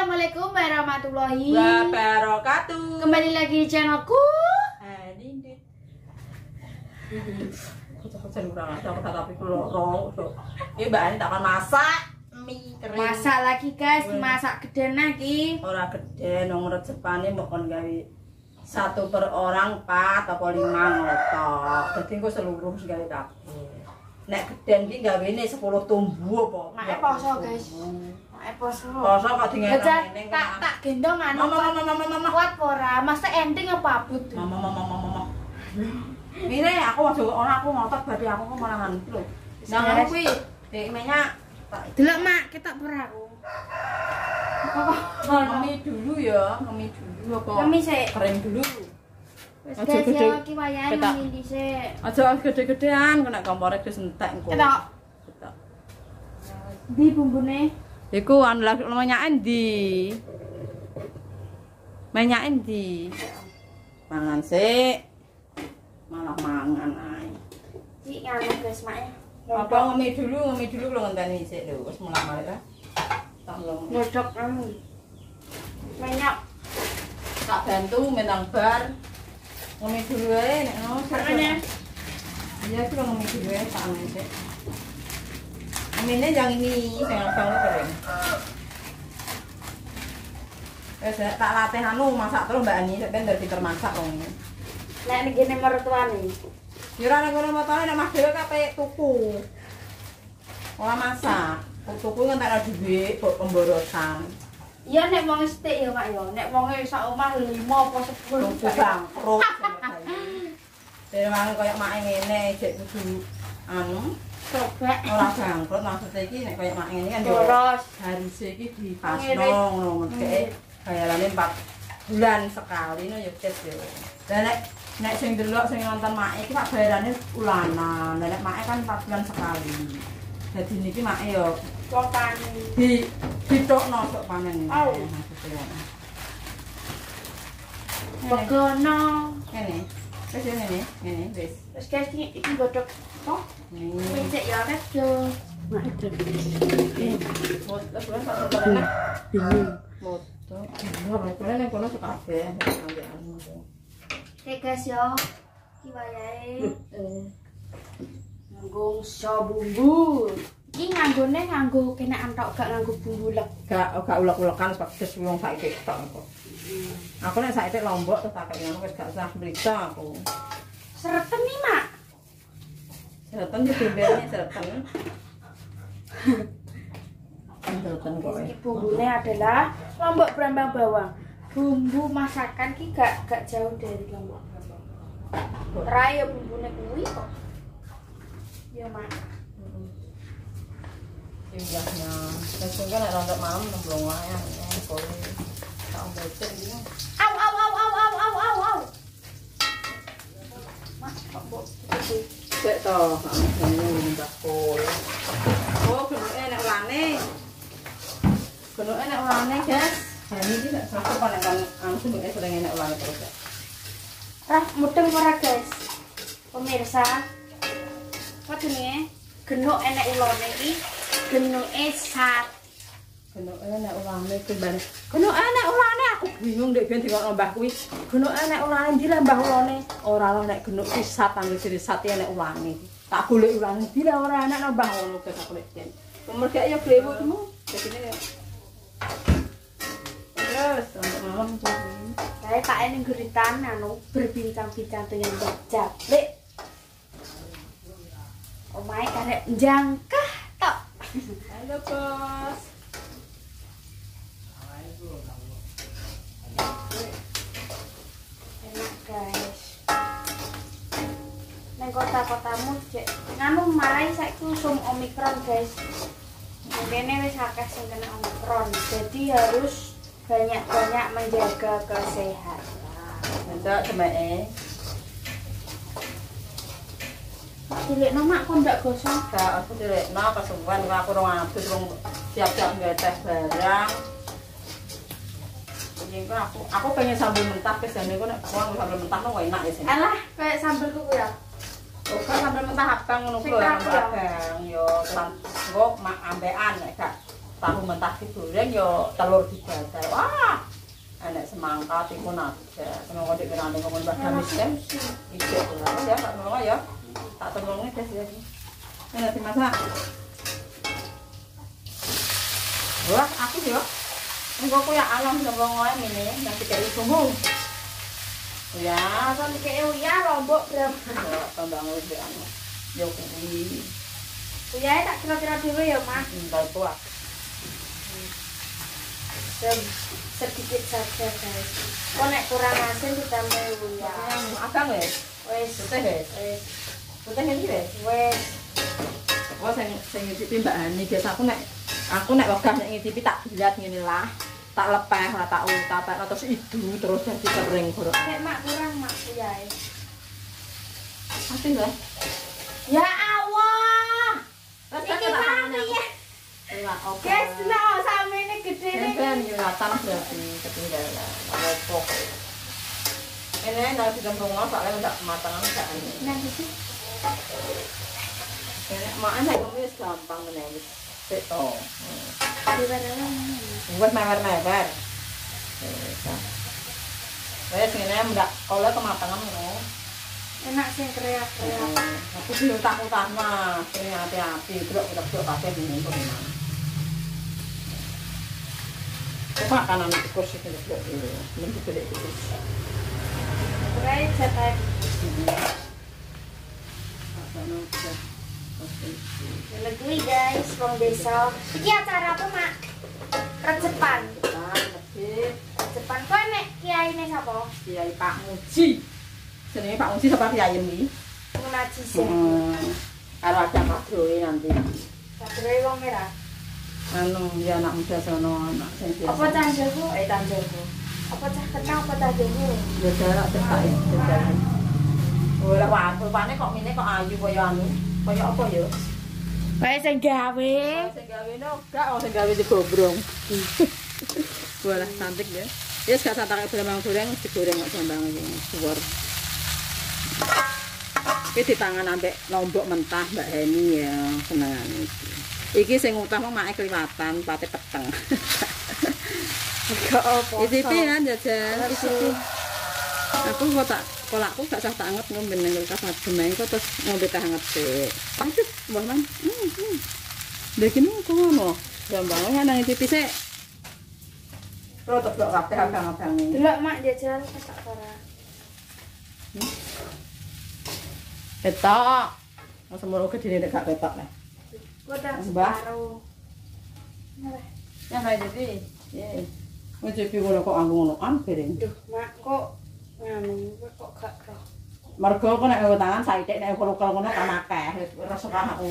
Assalamualaikum warahmatullahi wabarakatuh. Kembali lagi di channelku. Ini Mbak Ani tak akan masak mie kering. Masak lagi guys, masak geden lagi. Ora gede, nong resepane mau kon gawe 1 per orang 4 atau 5 ngotok. Dadi engko seluruh gawe kabeh. Nek geden ki gawene 10 tumbu apa? Nek poso guys. Nek poso. Poso kok dingene tak gendong anu. Mama. Kuat ora? Masa ending apa abut? Mama. Mire aku aja ora aku ngotot badhe aku kok malah anu lho. Nang aku kuwi dekmenya delok Mak, ketok ora aku. Ngemi dulu ya, ngemi dulu apa? Ngemi sik. Kering dulu. Wis guys ya iki wayahe ngemi dhisik. Aja gede-gedean kena kompore wis entek engko. Ketok. Di bumbune. Iku anu lagi minyak endi? Minyak endi? Mangan sik. Malah mangan ae. Cik nganu guys Mak. Apa ngemi dulu kula ngenteni sik lho, wis mulai malih ta. Tak lho. Nyodok anu. Minyak. Tak bantu menang bar. Ngemi dulu ae nek ngono. Makanya Iya itu lo ngemi dulu ae tak ngene sik. Ngene yang ini sing abang kering. Wes tak latih anu masak terus Mbak Ani ben dadi termasak wong ini. nek ngene mertuane. Ya ora ngono motone nek Mas dhewe kape tuku. Ora masak. Tuku ngentekno dhuwit kok pemborosan. Iya nek wong sithik ya Mak ya. Nek wong sak omah 5 apa 10 Tuku bangkrut. Dene koyo mak ngene jek kudu anu coba ora bangkrut maksud iki nek koyo mak ngene kan yo boros. harus iki dipasno ngono mesti bayarane 4 bulan sekali no yo cet yo. Lah nek sing delok sing nonton mak iki Pak bayarane ulanan. Lah nek mak kan 4 bulan sekali. Dadi niki mak yo Wong tani. ditokno sok panen. Oh. Begono. Ngene. Wis ngene wis. Terus guys iki godhog kok. Wis cek ya Mas yo. Mak itu. Bingung. Moto. Ora nek kono kabeh ambek anu. Oke guys yo. Iki wayahe. Nganggo bumbu. Iki nganggo kena antok gak nganggo bumbu lek. Gak ulek-ulekan pedes wong saiki tok kok. Aku nek saiki lombok terus tak kaya ngono wis gak usah berita aku. Sereten nih Mak. Sereten ki bumbunya sereten. Sereten kok. Iki bumbune adalah lombok brambang bawang. Bumbu masakan ki gak jauh dari lombok brambang. Raya bumbune kuwi kok. Ya Mak. Indahnya. Terus kan nek rontok malam nemblong wae kok. Tak becek iki. Au. Mas kok mbok Cek to, ngene mbak kol. Oh, genuke nek ulane. Genuke nek ulane, guys. Ha iki nek sapa panen kan anu genuke sering nek ulane terus. Rah mudeng ora guys. Pemirsa. Apa jenenge? Genuk enek ulone iki. Genuke sat. Genuke nek ulane timbang. Genuke nek ulane aku bingung ndek ben dikok mbah kuwi. Genuke nek ulane ndi lah mbah ulane? Ora lah nek genuk sat anggo sire sat nek ulane. Tak golek ulane ndi lah ora enak mbah ngono ke tak golek den. Pemergak ya blewutmu. Dadine ya. Terus untuk malam kuwi. Saya tak ini guritan anu berbincang-bincang dengan Mbak Japlik. Omahe karek njangkah tok. Halo, Bos. Enak guys. Neng kota-kotamu cek nganu marai saiki usum Omikron guys. Mungkin wis akeh sing kena Omikron. Jadi harus banyak-banyak menjaga kesehatan. Ndak cemeke. Cilik mak kok ndak gosong. Gak aku dilekno kesuwen aku rong abis rong siap-siap ngeteh barang. Iki aku pengen sambel mentah ke jane kok nek aku sambel mentah kok enak ya sing. Alah, kayak sambelku ku ya. Oh, kan sambel mentah abang ngono kuwi abang yo nggo mak ambekan nek gak tahu mentah digoreng yo telur dibadar. Wah. Enak semangka timun aja. Kena kodek kenane ngomong Mbak Damis kan. Ide ora ya Pak Nolo ya. Tak tenggonge des ya. Enak dimasak. Wah, aku yo. Engko ku ya alam ngomong ngene nang dikei sumbu. Ya, Asal dikei uya lombok berapa? tambah ngombe anu. Yo kuwi. Uyae tak kira-kira dhewe ya, Mas. Entar kuat. Sedikit saja, guys. Kok nek kurang asin ditambahi uya. Akang wis. Wis, Putih wis. wis, Putih iki wis. wis. Oh sing ngicipi Mbak Hani biasa aku nek wegah nek ngicipi tak lihat ngene lah. Tak lepeh lah tak utapek terus idu terus jadi kering gorok. Nek mak kurang mak uyae. Asin lah. Ya Allah. Iki mami ya. Ya oke. Guys, no samene gedene. Ben Yonatan berarti ketinggalan. Apa ini dari digembung soalnya udah kematangan enggak ini. Nah, iki. Ini makan saya kumis gampang nih. Beto. Di padahal Buat mewer-mewer. Wes ngene ndak kalau kematangan ngono. enak sing kreak-kreak. Aku sih utak-utakna, sing hati-hati, blok-blok kabeh ngene kok. Coba kanan kursi blok iki. Mesti gede iki. Mulai cetek. Lagi guys, wong desa. Iki acara apa, Mak? Rejepan. Rejepan. Kok nek kiyaine sapa? Kiai Pak Muji. Jenenge Pak Muji sapa kiai iki? Munaji sing. Karo ada kadroe nanti. Kadroe wong merah. Anu ya anak muda sono anak sing biasa. Apa cah jago? Cah jago. Apa cah kenal apa cah jago? Ya jarak cetak ya. Ora wae kok ngene kok ayu kaya anu. Kaya apa ya? Wae sing gawe. Sing gawe no gak sing gawe digobrong. Walah cantik ya. Wis gak santak brambang goreng digoreng kok brambang iki suwur. Iki ditangan ambek lombok mentah Mbak Heni ya, senengan iki. Iki sing utama mak kliwatan, pate peteng. Gak apa. Iki kan jajal iki. Aku kok tak kolakku gak sah tak anget ngombe nang kulkas adem kok terus ngombe teh anget sik. Aduh, mbah man. Lha kene kok ngono. Brambang nang TV sik. Rotok kabeh abang-abang iki. Delok mak jajal tak ora. Petok. Wong semono gedene nek gak petok lah. Kodang Mbah. separuh. Ya bae jadi. Ye. Wong cepi ngono kok anggo ngonoan bereng. Duh, mak kok nganu kok gak roh. Mergo kok nek nggo tangan saithik nek ukel ngono kan akeh. Rasa aku.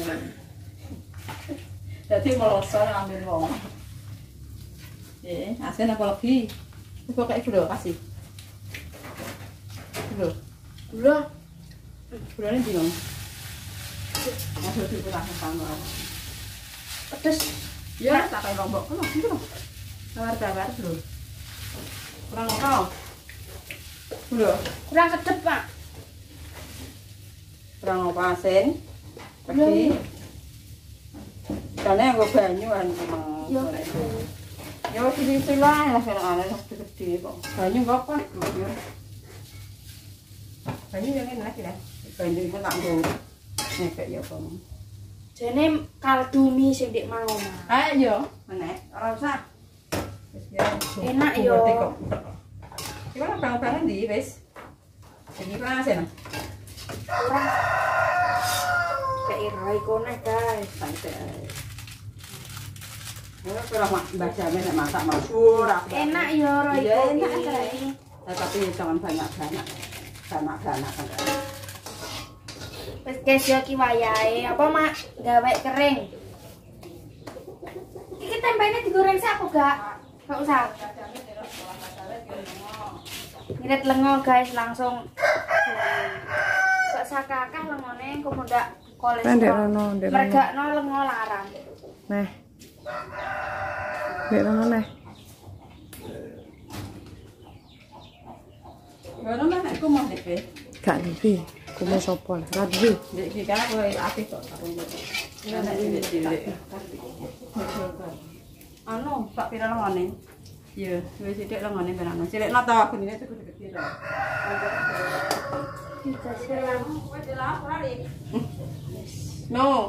Dadi meloso ngambil wong. Asin apa lagi? Kok kayak gula kasih. Gula. Gula. Gulane ndi, Mang? Masuk diputar sama. Pedes. Ya, tak kayak lombok. Kono, iki lho. Tawar-tawar, Bro. Kurang apa? Gula. Kurang kedep, Pak. Kurang apa asin? Lagi. Karena nggo banyu kan memang. Yo. Ya wis disilah lah ana gede kok. Banyu kok apa? Banyu yang enak ya. Banyu itu tak nggo ngepek ya apa. Jane kaldu mie sing dik mau, Mak. Ayo, enek. Ora usah. Wis ya. Enak yo. Gimana bang-bangan di wis? Ini kurang asin. Kurang. Kayak rai kone, guys. Santai. Ya kurang Mbak Jamin nek masak masyhur. Enak yo rai Iya, kone. enak aja. Tapi jangan banyak-banyak. Banyak-banyak kan. Wis guys yo ki wayahe. Apa, Mak? Gawe kering. Iki tempene digoreng sak apa gak? Gak usah. Ngirit lengo guys langsung. Kok sakakah lengone kok ndak kolesterol. Mergakno lengo larang. Nah. Nek nang neh. Ngono mah nek ku mau dhewe. Gak lebih, aku mau sopol, gak lebih. Dek iki kan kowe apik kok. Enak iki dhewe. anu sak pira lengane. Iya, wis sithik lengane ben anu. Cilik nata gunine gede-gede lho. Bisa silang. Wis dilap ora, Lik. No.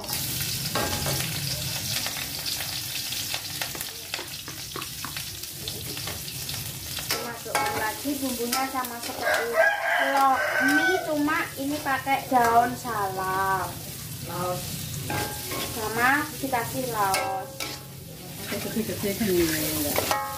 Masukkan lagi bumbunya sama seperti mie, cuma ini pakai daun salam. Laos. Sama dikasih laos. Gede-gede gini ya.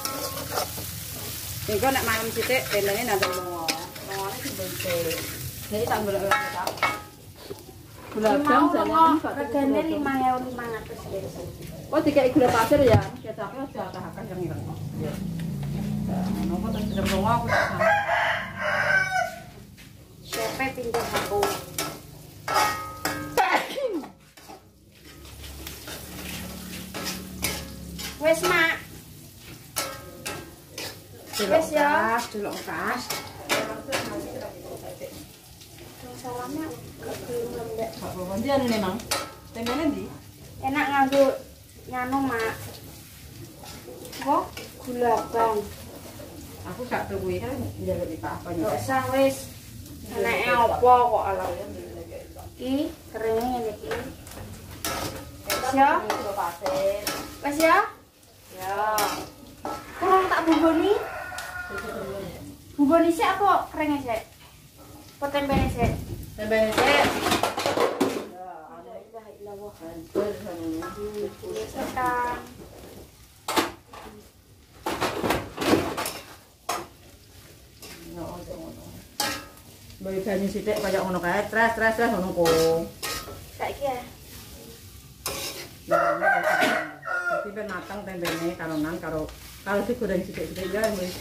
Engko nek malam sithik belene nanti lunga. Lungane dibentuk. Jadi tak golek kecap. Gula jam Mau regane 5.500 guys. Oh, dikai gula pasir ya. Kecapnya sudah akeh yang ireng. Iya. Nopo tak sedeng lunga aku tak sama. Siapa pindah aku? Wes mak. Wes ya. Delok kas. Salamnya belum lembek. Apa ndi anu memang? Temene ndi? Enak nganggo nyanu mak. Kok gula bang. Aku gak tuku iki kan njaluk iki apa Gak ya. usah wes. Enake apa kok ala. Iki keringnya ngene iki. Wes ya. Wes ya. Ya. Kurang tak bumboni. Bumboni sik apa keringnya sik? Apa tempene sik? Temene sik. La ilaha illallah. Hancur sana. Sekarang Bagi banyu sithik kaya ngono kae, tres ngono ku. saiki ya. Jadi ben matang tembene karonan karo digoreng sithik-sithik ya wis.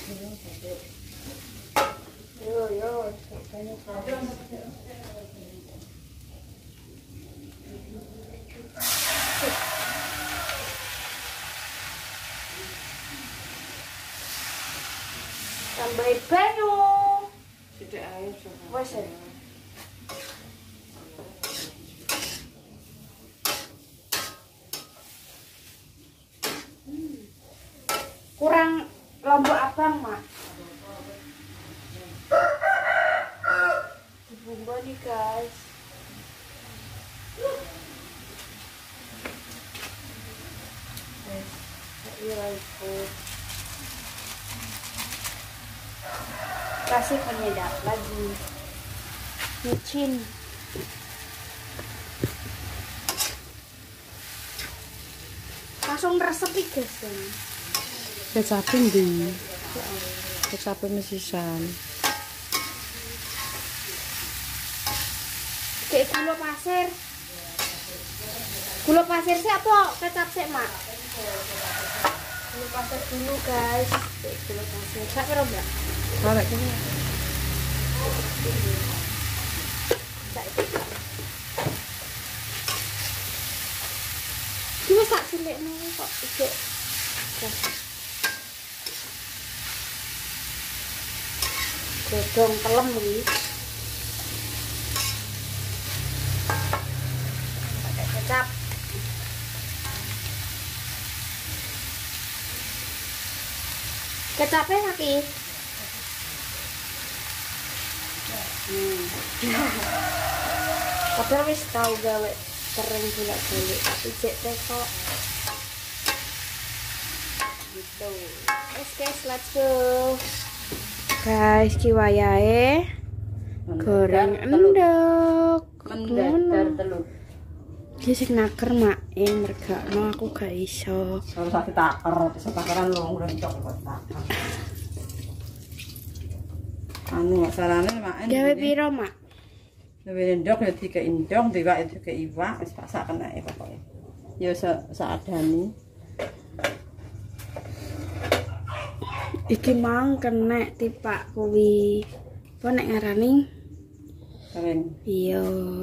Yo. Tambahin banyu. Sithik ae. Wes ya. Kurang lombok abang, Mak. Bumbu nih, guys. Kasih penyedap lagi. Micin. Langsung resepi, guys. Kecapin ndi? Kecapin mesisan. Kayak gula pasir. Gula pasir sih apa? Kecap sih, Mak. Gula pasir dulu, guys. Kayak gula pasir. Sak kira enggak? Arek iki. Sak iki. Cuma sak cilikno kok ijo. Godong telem iki. Pakai kecap. Kecapnya lagi. Padahal wis tau gawe kering bolak-balik tapi cek kok gitu. Guys, let's go. Guys, ki wayahe goreng endok. Mendadar telur. Ki sing naker mak mergakno aku gak iso. Ora usah ditaker, bisa takaran lu udah cocok kok takar. Anu masalahnya mak Gawe piro, Mak? gawe endok ya dikei endok, diwak ya dikei iwak, wis pasaken ae pokoke. Ya seadane. Iki mang kenek tipak kuwi. Apa nek ngarani? Keren. Iya.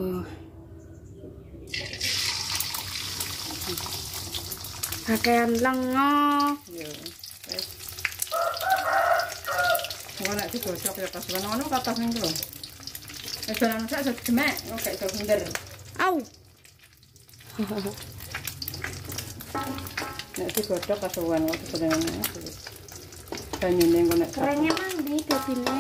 Pakaian lengo. Ya. Wis. Ora nek digosok ya pas ono kathah ning lho. Wis ana sak sedemek kok gak iso bunder. Au. Nek digodhog kasuwen kok sebenarnya. Banyune engko nek Keringnya mang di dadine.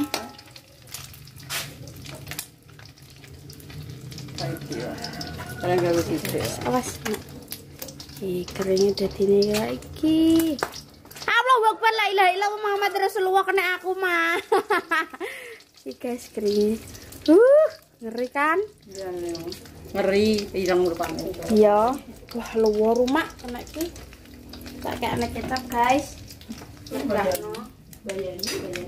saiki ya. Karena gawe sithik. Awas. Keringnya dadine iki. Allahu Akbar, la ilaha illallah Muhammad Rasulullah, kena aku mah. Iki guys keringnya. Ngeri kan? Iya, ngeri, ireng rupane. Iya. Wah, luar rumah kena iki. Tak kayak anak kecap, guys. Bayani.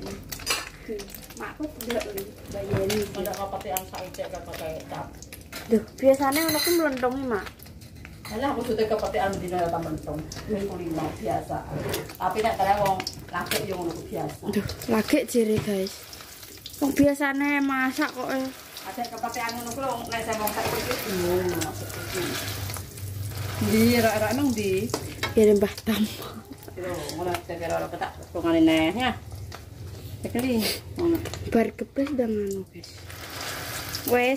Makku ndelok lho, bayani. Ada kapatian saicek pakai kecap. Duh, biasanya anakku melendong nih, Mak. Alah aku sudah kapatian dina ta mentong. Kuwi kulino biasa. Tapi nek kare wong laki yo ngono biasa. Duh, lagi jere, guys. Wong biasane masak kok. Ada kapatian ngono kuwi wong nek saya wong sak iki ngono maksudku. Ndi ra nang ndi? Ya Mbah Tam. Yo ngono kira ora ketak pongane neh ya. Sekali ngono. Bar kepes dengan guys. Wes.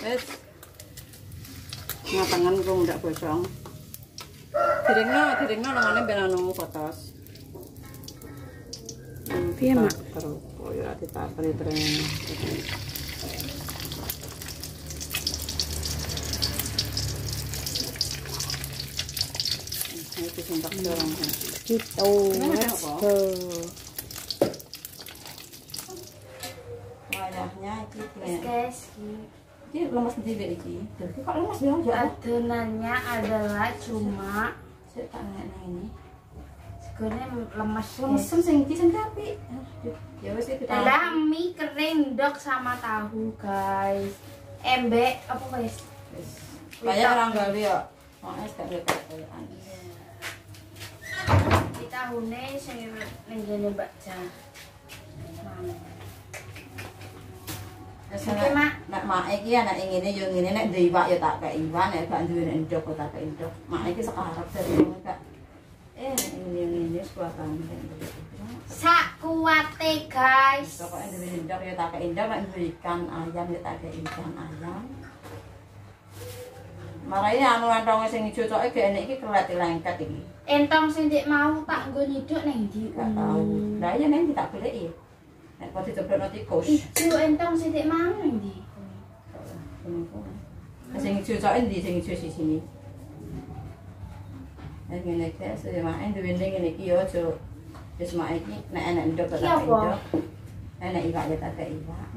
Ngatangan kok ndak bosong. Direngno nangane ben anu kotos. Piye, Mak? Terus koyo ora ditapeli terus. Itu sentak dorong. Gitu. Wayahnya iki Guys, ini lemes dhewe iki. Dadi kok lemes ya? adonannya adalah cuma Sik tak nek ini. sebenarnya lemes. Lemesem sing iki sing apik. Ya wis iki kita. Adalah mie kering dok sama tahu, guys. Embek apa guys? Wis. Kayak orang gawe ya. Wong es gak kaya Di tahune sing ning ngene Mbak Jan. Oke, Mak. Nek mak iki anak ngene yo ngene nek duwe iwak yo tak kek iwak, nek gak duwe endok kok tak kek endok. Mak iki sekarep dari gak. Ini sekuatan. Sak kuate, guys. Pokoke duwe endok yo tak kek endok, nek duwe ikan ayam yo tak kek ikan ayam. Marai anu entonge sing ijo coke gek enek iki kelet lengket iki. Entong sing dik mau tak nggo nyiduk ning ndi? Gak tau. Lah iya nek tak goleki. Nek kok dicoblokno tikus. Ijo entong sing dik mau ning ndi? Sing ijo coke ndi sing ijo sisine. Nek ngene iki semaen duwe ning ngene iki yo aja wis mak iki nek enek ndok tak ndok. Enek iwak ya tak iwak.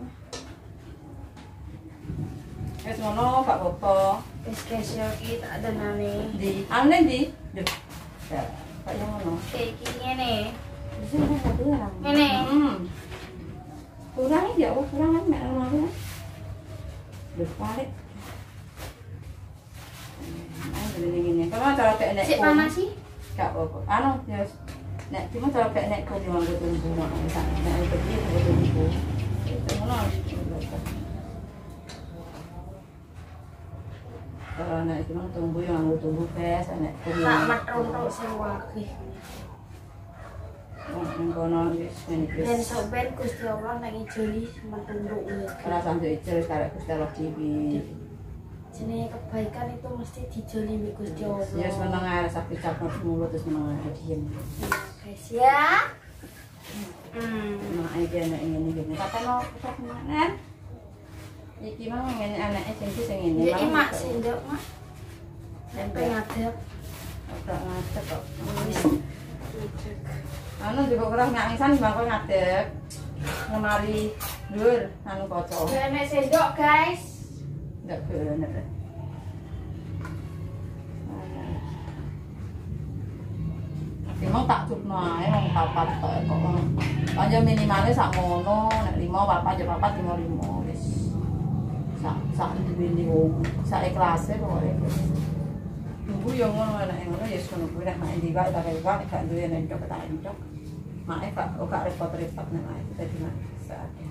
Wis ngono gak apa-apa. Wis guys yo iki tak adanane. Di ane ndi? Duh. Ya, kayak ngono. Iki ngene. Wis ngono kurang. Ngene. Kurang ya, kurang kan nek ngono. Duh, balik. Gini. Kalau cara kayak nek. Cek panas sih? Gak apa-apa. Anu ya. Nek cuma cara kayak nek kok yang nggo tunggu nek pergi nggo tunggu. Itu ngono. Kalau nek cuma tunggu yang nggo tunggu pes nek kok. Tak metro sing wakih. Kono wis ngene iki. Dan soben Gusti Allah nang ijoli mentunduk ya. Ora sampe ijol karek Gusti Allah TV. Jenenge kebaikan itu mesti dijolimi Gusti Allah. Ya seneng ae sakit capno mulut terus seneng ae diem. Guys ya. Mak iki ana ngene iki. Kateno pusat mana? Iki mah ngene anake sing ngene. Ya Mak sendok, Mak. Tempe ngadep. Ora ngadep kok. Anu juga kurang nyangisan bangko ngadep. Ngemari dhuwur anu kaca. Nek sendok, guys. Enggak bener. Emang tak cukno ae wong papat kok. Aja minimale sak ngono, nek 5 papat ya papat 5 wis. Sak diwini wong, sak ikhlase pokoke. Tunggu yo ngono enak ngono ya ngono kuwi nek mak ndiwak tak iwak gak duwe entuk tak entuk. Mak gak repot-repot nek mak dadi mak sakit.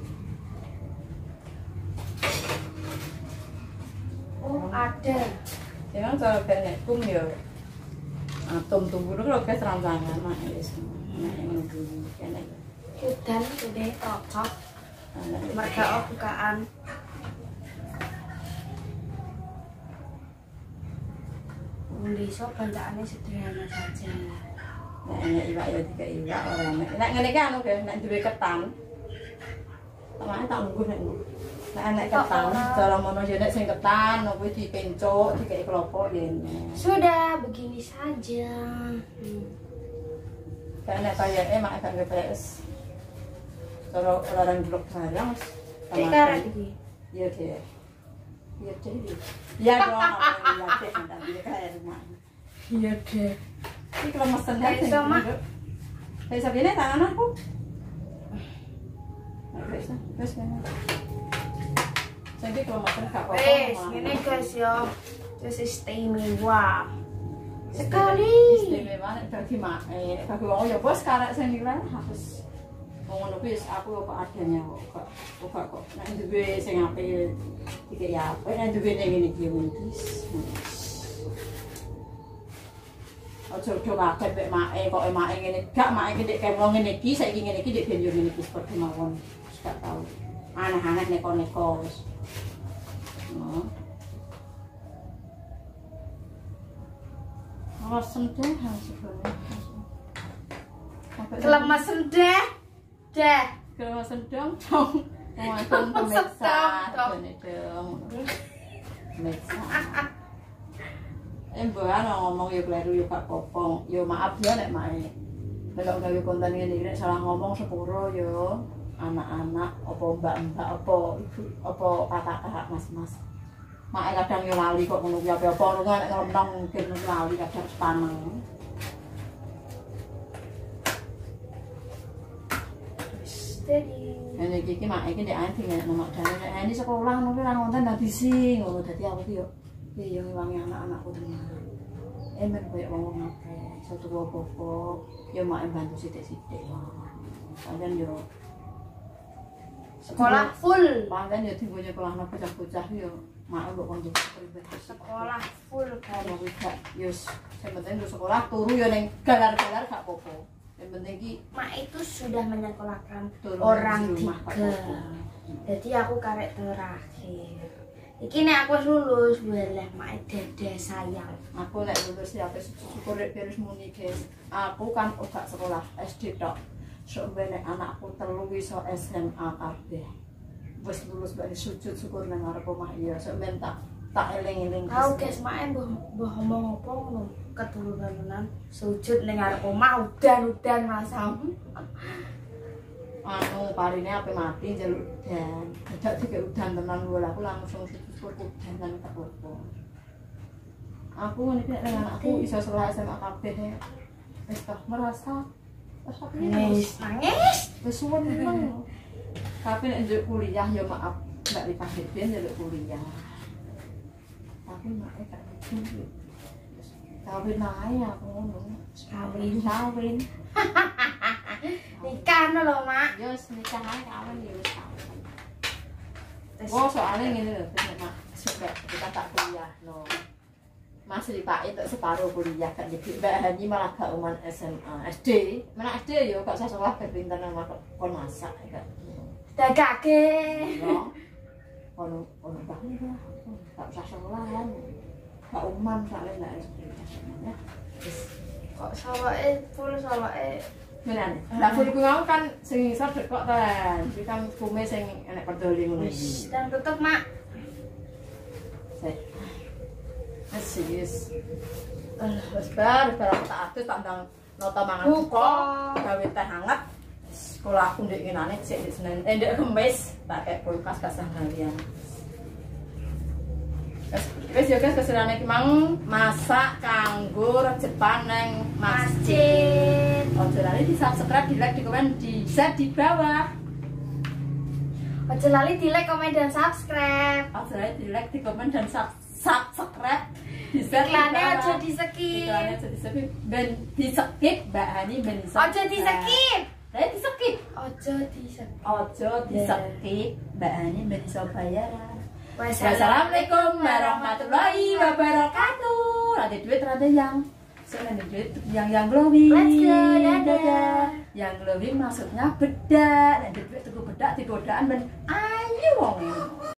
Oh, ada. Jangan cara nek kum yo. Atom tunggu lho guys rancangan mak wis. Nek ngono kuwi kene. Udan udah cocok. Mereka bukaan. Desa bantaannya sederhana saja. Nek iwak ya tiga iwak ora nek. Nek ngene iki anu ge, nek duwe ketan. Tamane tak lungguh nek. Nek ketan, cara mono ya nek sing ketan kuwi dipencuk, dikei kelopok ya. Sudah begini saja. Nek kayake mak gak ngepres. Cara larang blok barang. Karet iki. Iya deh. Iya deh. Iya dong. Iya deh. Nanti kayak rumah. Iya deh. Ini kalau mesen kan sih. Kayak sabine tangan aku. Wes kan. Jadi kalau mesen gak apa-apa. Wes, ngene guys ya. Terus istimewa. Sekali. Istimewa nek bagi mak. Nek bagi wong ya bos karek sing nilai harus ngono wis aku kok adanya kok nek duwe sing apik iki ya apik nek duwe ning ngene iki wis aja coba kabeh mae kok mae ngene gak mae iki nek wong ngene iki saiki ngene iki nek ben yo ngene iki seperti mawon gak tau aneh-aneh neko-neko wis sendeh sebenarnya Kelemas sendeh. Deh, kalau sedang dong, ngomong pemirsa, gini dong, pemirsa. Mbak ngomong ya keliru ya gak popong, ya maaf ya nek mae. Kalau gawe konten ini nek salah ngomong sepuro ya anak-anak, apa mbak-mbak, apa ibu, apa kakak-kakak mas-mas. Mae kadang yo lali kok ngono kuwi apa ngono nek ngomong mungkin lali kadang sepaneng. Jadi Ini iki mak iki ndek ati nek nomor dane nek ini sekolah ngono kan wonten dadi sing ngono dadi aku ki yo piye yo ngewangi anak-anakku tenan. Men koyo wong akeh satu apa-apa yo mak bantu sithik-sithik wae. Pancen yo sekolah full. Pancen yo dienggo nyekolahno bocah-bocah yo mak mbok kon Sekolah full kan. Yo sing penting sekolah turu yo ning galar-galar gak apa-apa. Yang penting ki mak itu sudah menyekolahkan turun orang di rumah, 3. Jadi aku karek terakhir. Iki nek aku lulus boleh mak dede sayang. aku nek lulus ya syukur rek beres muni guys. Aku kan uga sekolah SD tok. Sok nek anakku telu iso SMA kabeh. Wis lulus bali sujud syukur nang arep omah iya. Sok ben tak eling-eling. Kau guys mak mbah ngomong apa ngono keturunan sujud ning arep omah udan-udan masam. Anu parine ape mati njaluk udan. Dadak dikek udan tenan lho aku langsung syukur udan nang tak opo. Aku ngene iki nek anakku iso sekolah SMA kabeh. Wis tak merasa Nangis, nangis. wis suwun nang. Tapi nek njuk kuliah ya maaf, ndak dipanggil ben njaluk kuliah. Tapi mak gak gitu. Kawin ae aku ngono. Kawin. Nikah lho mak. Yo nikah ae kawin ya wis kawin. Oh, soalnya ngene lho, mak suka kita tak kuliah no. Masih dipakai tak separuh kuliah kan jadi Mbak Hani malah gak uman SMA SD mana SD yo gak usah sekolah berpintar nama kon masak kan Dagake. Ono banget lah gak usah sekolah kan gak uman soalnya Mbak SD ya Kok sawake full sawake. beneran lah full mau kan sing isor kok ta iki kan kume sing enek pedoli ngono iki Dan tutup mak. Asis. Wes bar tak atus tak ndang nata mangan buka, gawe teh hangat. Sekolah aku ndek ngenane sik ndek Senin, ndek Kamis, tak kek kulkas kasah kalian. Wes yo guys kesenane ki mang masak kanggo rejepan nang masjid. Ojo lali di subscribe, di like, di komen, di share di bawah. Ojo lali di like, komen dan subscribe. Ojo lali di like, di komen dan subscribe. Iklannya aja di skip. Iklannya aja di skip. Ben di skip Mbak Hani ben di skip. Ojo di skip. Di skip. Ojo di skip. Ojo di skip. Mbak Hani ben iso bayaran. Wassalamualaikum warahmatullahi wabarakatuh. Ada duit ada yang. Soalnya duit yang glowing. Let's go, dadah. Yang glowing maksudnya bedak. Ada duit tuku bedak di godaan ben ayu wong.